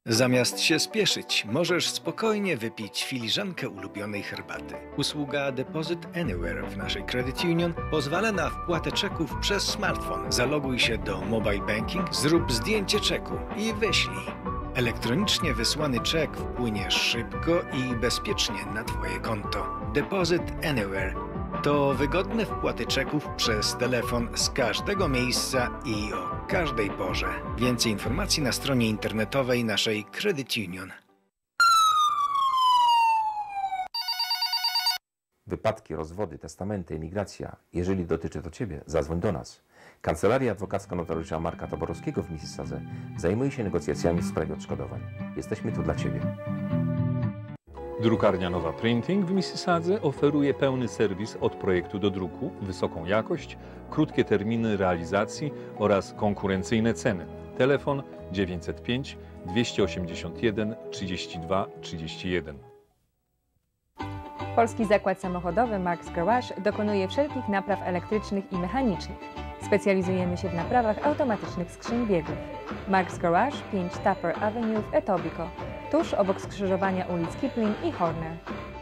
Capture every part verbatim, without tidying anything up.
Zamiast się spieszyć, możesz spokojnie wypić filiżankę ulubionej herbaty. Usługa Deposit Anywhere w naszej Credit Union pozwala na wpłatę czeków przez smartfon. Zaloguj się do Mobile Banking, zrób zdjęcie czeku i wyślij. Elektronicznie wysłany czek wpłynie szybko i bezpiecznie na Twoje konto. Deposit Anywhere to wygodne wpłaty czeków przez telefon z każdego miejsca i o każdej porze. Więcej informacji na stronie internetowej naszej Credit Union. Wypadki, rozwody, testamenty, emigracja. Jeżeli dotyczy to Ciebie, zadzwoń do nas. Kancelaria Adwokacko-Notariusza Marka Toborowskiego w Mississadze zajmuje się negocjacjami w sprawie odszkodowań. Jesteśmy tu dla Ciebie. Drukarnia Nowa Printing w Mississadze oferuje pełny serwis od projektu do druku, wysoką jakość, krótkie terminy realizacji oraz konkurencyjne ceny. Telefon dziewięćset pięć dwieście osiemdziesiąt jeden trzydzieści dwa trzydzieści jeden. Polski Zakład Samochodowy Mark's Garage dokonuje wszelkich napraw elektrycznych i mechanicznych. Specjalizujemy się w naprawach automatycznych skrzyń biegów. Mark's Garage, pięć Tupper Avenue w Etobicoke, tuż obok skrzyżowania ulic Kipling i Horner.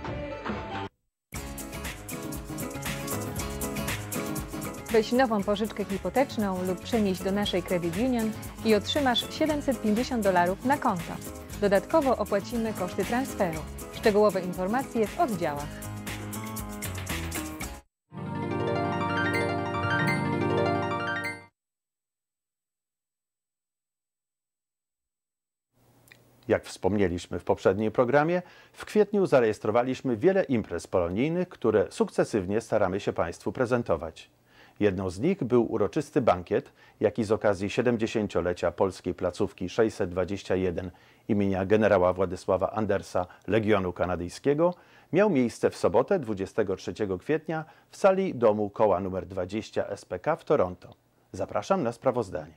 Weź nową pożyczkę hipoteczną lub przenieś do naszej Credit Union i otrzymasz siedemset pięćdziesiąt dolarów na konto. Dodatkowo opłacimy koszty transferu. Szczegółowe informacje w oddziałach. Jak wspomnieliśmy w poprzednim programie, w kwietniu zarejestrowaliśmy wiele imprez polonijnych, które sukcesywnie staramy się Państwu prezentować. Jedną z nich był uroczysty bankiet, jaki z okazji siedemdziesięciolecia polskiej placówki sześćset dwadzieścia jeden imienia generała Władysława Andersa Legionu Kanadyjskiego miał miejsce w sobotę dwudziestego trzeciego kwietnia w sali domu koła numer dwadzieścia S P K w Toronto. Zapraszam na sprawozdanie.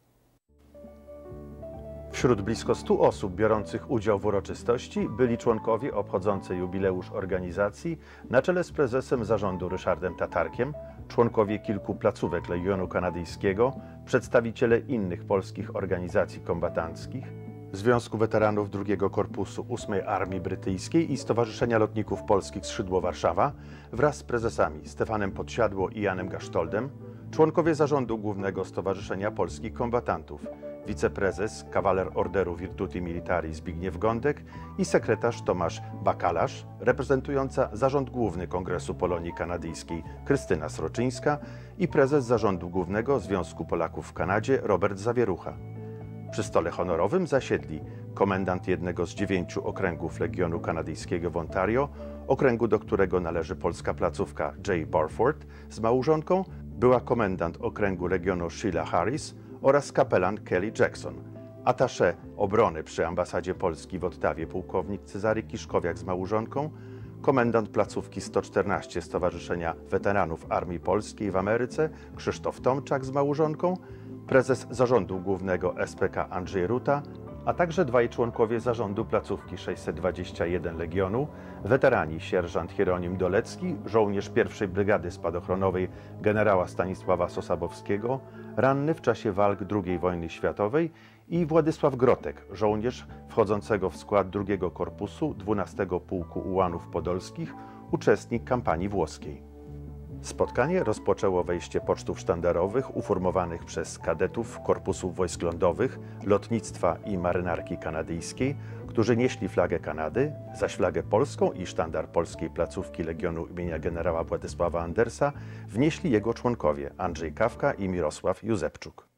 Wśród blisko stu osób biorących udział w uroczystości byli członkowie obchodzący jubileusz organizacji na czele z prezesem zarządu Ryszardem Tatarkiem, członkowie kilku placówek Legionu Kanadyjskiego, przedstawiciele innych polskich organizacji kombatanckich, Związku Weteranów drugiego Korpusu ósmej Armii Brytyjskiej i Stowarzyszenia Lotników Polskich Skrzydło Warszawa wraz z prezesami Stefanem Podsiadło i Janem Gasztoldem, członkowie Zarządu Głównego Stowarzyszenia Polskich Kombatantów, wiceprezes, kawaler Orderu Virtuti Militari Zbigniew Gądek i sekretarz Tomasz Bakalarz, reprezentująca Zarząd Główny Kongresu Polonii Kanadyjskiej Krystyna Sroczyńska i prezes Zarządu Głównego Związku Polaków w Kanadzie Robert Zawierucha. Przy stole honorowym zasiedli komendant jednego z dziewięciu okręgów Legionu Kanadyjskiego w Ontario, okręgu, do którego należy polska placówka J. Barford z małżonką, była komendant okręgu Legionu Sheila Harris oraz kapelan Kelly Jackson, attaché obrony przy ambasadzie Polski w Ottawie pułkownik Cezary Kiszkowiak z małżonką, komendant placówki sto czternaście Stowarzyszenia Weteranów Armii Polskiej w Ameryce Krzysztof Tomczak z małżonką, prezes Zarządu Głównego S P K Andrzej Ruta, a także dwaj członkowie Zarządu Placówki sześćset dwadzieścia jeden Legionu, weterani sierżant Hieronim Dolecki, żołnierz pierwszej Brygady Spadochronowej generała Stanisława Sosabowskiego, ranny w czasie walk drugiej wojny światowej, i Władysław Grotek, żołnierz wchodzącego w skład drugiego Korpusu dwunastego Pułku Ułanów Podolskich, uczestnik kampanii włoskiej. Spotkanie rozpoczęło wejście pocztów sztandarowych uformowanych przez kadetów Korpusów Wojsk Lądowych, Lotnictwa i Marynarki Kanadyjskiej, którzy nieśli flagę Kanady, zaś flagę polską i sztandar polskiej placówki Legionu imienia generała Władysława Andersa wnieśli jego członkowie Andrzej Kawka i Mirosław Józepczuk.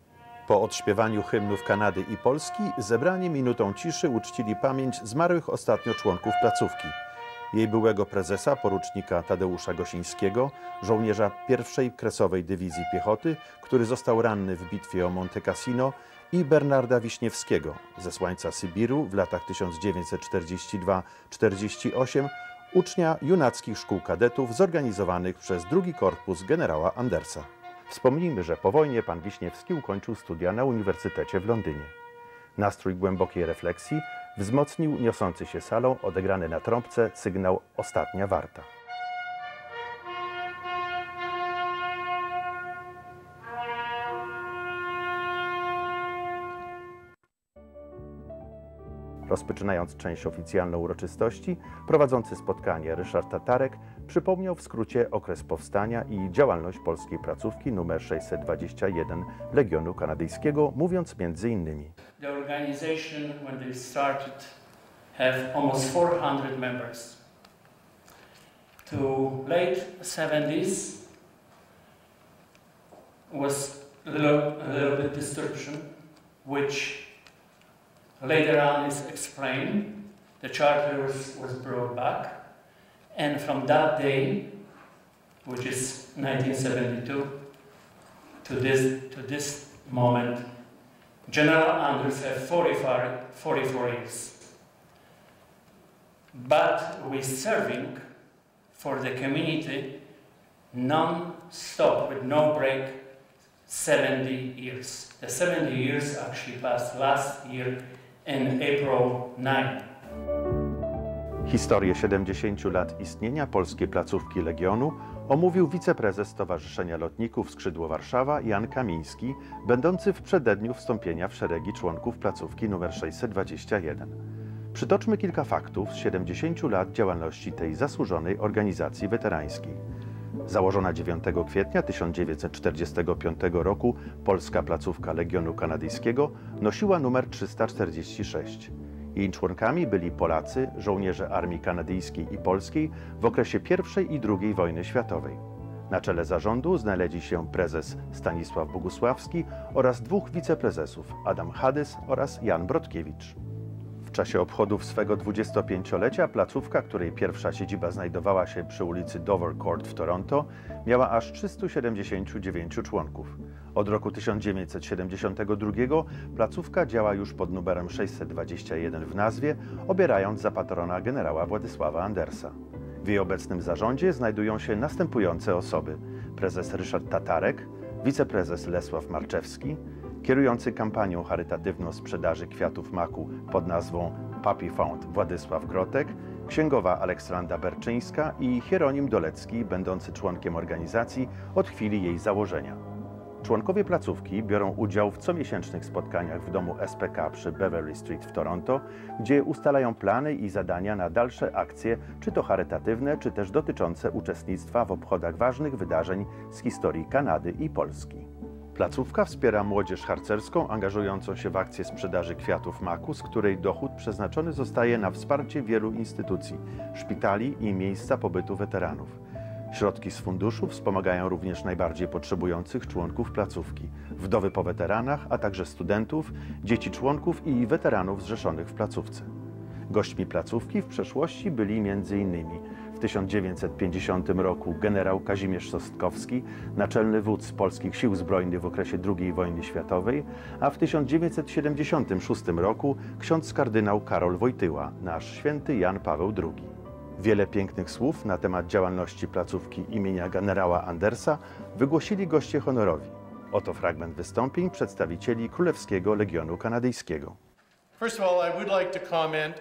Po odśpiewaniu hymnów Kanady i Polski zebrani minutą ciszy uczcili pamięć zmarłych ostatnio członków placówki. Jej byłego prezesa, porucznika Tadeusza Gosińskiego, żołnierza pierwszej Kresowej Dywizji Piechoty, który został ranny w bitwie o Monte Cassino, i Bernarda Wiśniewskiego, zesłańca Sybiru w latach tysiąc dziewięćset czterdziesty drugi do czterdziestego ósmego, ucznia junackich szkół kadetów zorganizowanych przez drugi Korpus generała Andersa. Wspomnijmy, że po wojnie pan Wiśniewski ukończył studia na Uniwersytecie w Londynie. Nastrój głębokiej refleksji wzmocnił niosący się salą odegrany na trąbce sygnał „Ostatnia warta”. Rozpoczynając część oficjalną uroczystości, prowadzący spotkanie Ryszard Tatarek przypomniał w skrócie okres powstania i działalność polskiej placówki numer sześćset dwadzieścia jeden Legionu Kanadyjskiego, mówiąc między innymi: The organization, when they started, have almost four hundred members. To late seventies was a little, a little bit distortion, which later on is explained. The charter was, was brought back, and from that day, which is nineteen seventy-two, to this, to this moment, General Anders have forty-four, forty-four years. But we're serving for the community non-stop, with no break, seventy years. The seventy years actually passed last year in April ninth. Historię siedemdziesięciu lat istnienia polskiej placówki Legionu omówił wiceprezes Stowarzyszenia Lotników Skrzydło Warszawa Jan Kamiński, będący w przededniu wstąpienia w szeregi członków placówki numer sześćset dwadzieścia jeden. Przytoczmy kilka faktów z siedemdziesięciu lat działalności tej zasłużonej organizacji weterańskiej. Założona dziewiątego kwietnia tysiąc dziewięćset czterdziestego piątego roku polska placówka Legionu Kanadyjskiego nosiła numer trzysta czterdzieści sześć. Jej członkami byli Polacy, żołnierze Armii Kanadyjskiej i Polskiej w okresie pierwszej i drugiej wojny światowej. Na czele zarządu znaleźli się prezes Stanisław Bogusławski oraz dwóch wiceprezesów, Adam Hadys oraz Jan Brodkiewicz. W czasie obchodów swego dwudziestopięciolecia placówka, której pierwsza siedziba znajdowała się przy ulicy Dovercourt w Toronto, miała aż trzystu siedemdziesięciu dziewięciu członków. Od roku tysiąc dziewięćset siedemdziesiątego drugiego placówka działa już pod numerem sześćset dwadzieścia jeden w nazwie, obierając za patrona generała Władysława Andersa. W jej obecnym zarządzie znajdują się następujące osoby: prezes Ryszard Tatarek, wiceprezes Lesław Marczewski, kierujący kampanią charytatywną sprzedaży kwiatów maku pod nazwą Puppy Fund Władysław Grotek, księgowa Aleksandra Berczyńska i Hieronim Dolecki, będący członkiem organizacji od chwili jej założenia. Członkowie placówki biorą udział w comiesięcznych spotkaniach w domu S P K przy Beverly Street w Toronto, gdzie ustalają plany i zadania na dalsze akcje, czy to charytatywne, czy też dotyczące uczestnictwa w obchodach ważnych wydarzeń z historii Kanady i Polski. Placówka wspiera młodzież harcerską angażującą się w akcję sprzedaży kwiatów maku, z której dochód przeznaczony zostaje na wsparcie wielu instytucji, szpitali i miejsca pobytu weteranów. Środki z funduszu wspomagają również najbardziej potrzebujących członków placówki, wdowy po weteranach, a także studentów, dzieci członków i weteranów zrzeszonych w placówce. Gośćmi placówki w przeszłości byli między innymi w tysiąc dziewięćset pięćdziesiątym roku generał Kazimierz Sostkowski, naczelny wódz polskich sił zbrojnych w okresie drugiej wojny światowej, a w tysiąc dziewięćset siedemdziesiątym szóstym roku ksiądz kardynał Karol Wojtyła, nasz święty Jan Paweł drugi. Wiele pięknych słów na temat działalności placówki imienia generała Andersa wygłosili goście honorowi. Oto fragment wystąpień przedstawicieli Królewskiego Legionu Kanadyjskiego. First of all, I would like to comment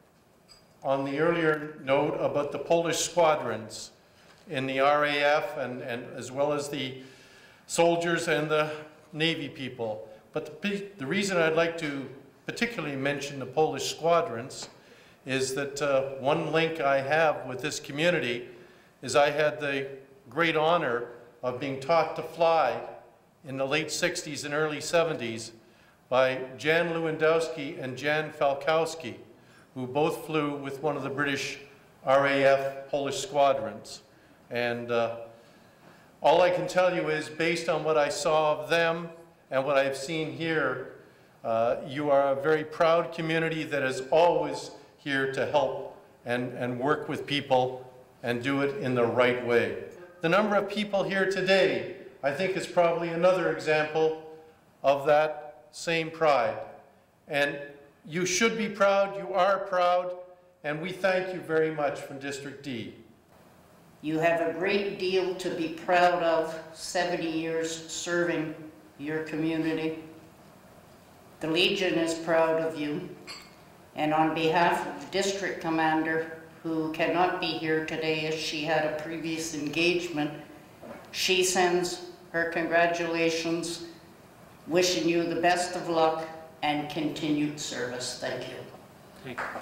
on the earlier note about the Polish squadrons in the R A F and, and as well as the soldiers and the Navy people. But the, the reason I'd like to particularly mention the Polish squadrons is that uh, one link I have with this community is I had the great honor of being taught to fly in the late sixties and early seventies by Jan Lewandowski and Jan Falkowski, who both flew with one of the British R A F Polish squadrons. And uh, all I can tell you is, based on what I saw of them and what I've seen here, uh, you are a very proud community that is always here to help and, and work with people and do it in the right way. The number of people here today, I think, is probably another example of that same pride. And you should be proud, you are proud, and we thank you very much from District D. You have a great deal to be proud of, seventy years serving your community. The Legion is proud of you. And on behalf of the district commander, who cannot be here today as she had a previous engagement, she sends her congratulations, wishing you the best of luck and continued service. Thank you. Thank you.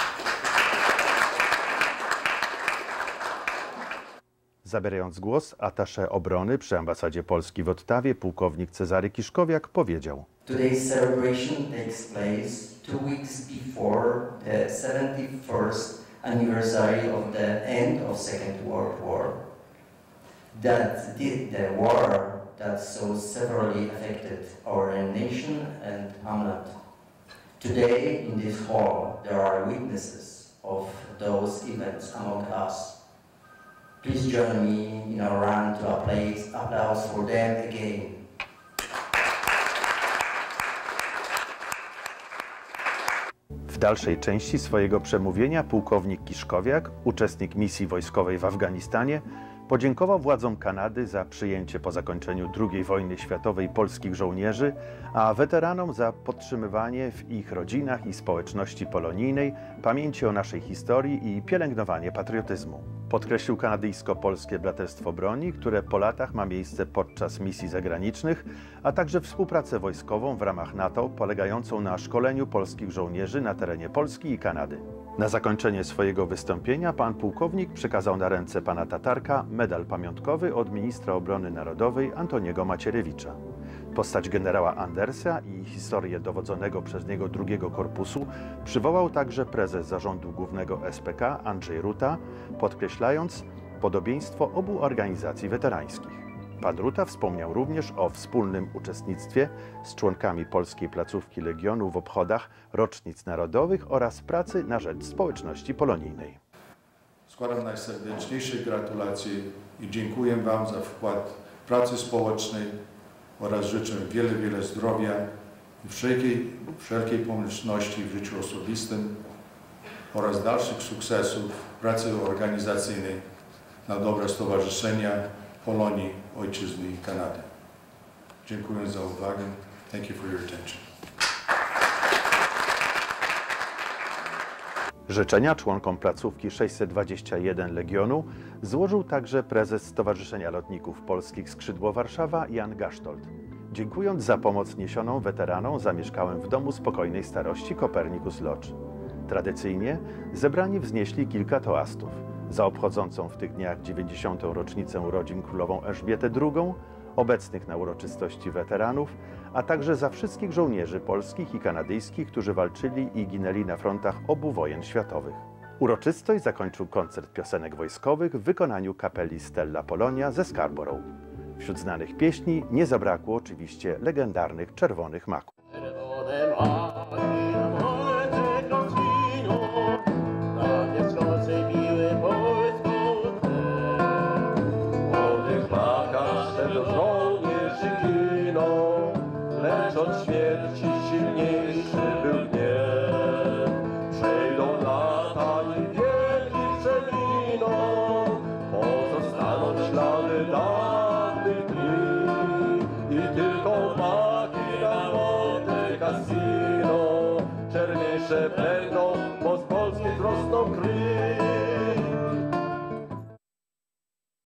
Zabierając głos, atasze obrony przy ambasadzie Polski w Ottawie, pułkownik Cezary Kiszkowiak powiedział: Today's celebration takes place two weeks before the seventy-first anniversary of the end of Second World War. That did the war that so severely affected our nation and homeland. Today in this hall there are witnesses of those events among us. Please join me in our round to applause, applause for them again. W dalszej części swojego przemówienia pułkownik Kiszkowiak, uczestnik misji wojskowej w Afganistanie, podziękował władzom Kanady za przyjęcie po zakończeniu drugiej wojny światowej polskich żołnierzy, a weteranom za podtrzymywanie w ich rodzinach i społeczności polonijnej pamięci o naszej historii i pielęgnowanie patriotyzmu. Podkreślił kanadyjsko-polskie Braterstwo Broni, które po latach ma miejsce podczas misji zagranicznych, a także współpracę wojskową w ramach NATO polegającą na szkoleniu polskich żołnierzy na terenie Polski i Kanady. Na zakończenie swojego wystąpienia pan pułkownik przekazał na ręce pana Tatarka medal pamiątkowy od ministra obrony narodowej Antoniego Macierewicza. Postać generała Andersa i historię dowodzonego przez niego drugiego korpusu przywołał także prezes Zarządu Głównego S P K Andrzej Ruta, podkreślając podobieństwo obu organizacji weterańskich. Pan Ruta wspomniał również o wspólnym uczestnictwie z członkami polskiej placówki Legionu w obchodach rocznic narodowych oraz pracy na rzecz społeczności polonijnej. Składam najserdeczniejsze gratulacje i dziękuję Wam za wkład pracy społecznej oraz życzę wiele, wiele zdrowia i wszelkiej, wszelkiej pomyślności w życiu osobistym oraz dalszych sukcesów w pracy organizacyjnej na dobro Stowarzyszenia Polonii, Ojczyzny i Kanady. Dziękuję za uwagę. Thank you for your attention. Życzenia członkom placówki sześćset dwadzieścia jeden Legionu złożył także prezes Stowarzyszenia Lotników Polskich Skrzydło Warszawa Jan Gasztold. Dziękując za pomoc niesioną weteranom, zamieszkałem w Domu Spokojnej Starości Copernicus Lodge. Tradycyjnie zebrani wznieśli kilka toastów za obchodzącą w tych dniach dziewięćdziesiątą rocznicę urodzin królową Elżbietę drugą, obecnych na uroczystości weteranów, a także za wszystkich żołnierzy polskich i kanadyjskich, którzy walczyli i ginęli na frontach obu wojen światowych. Uroczystość zakończył koncert piosenek wojskowych w wykonaniu kapeli Stella Polonia ze Scarborough. Wśród znanych pieśni nie zabrakło oczywiście legendarnych Czerwonych Maków. Lecz od śmierci silniejszy był gniew. Przejdą lata i wieki przeminą, pozostaną ślady dawnych dni. I tylko maki na Monte Cassino czerniejsze będą